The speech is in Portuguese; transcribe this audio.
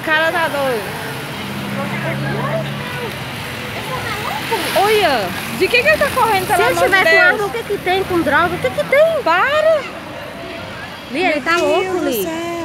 cara tá doido. Olha, de que ele tá correndo, pelo Se ele amor de tiver com Deus? arma, o que que tem? Com droga, o que que tem? Para! Li, ele tá louco, Meu Deus do Li. céu.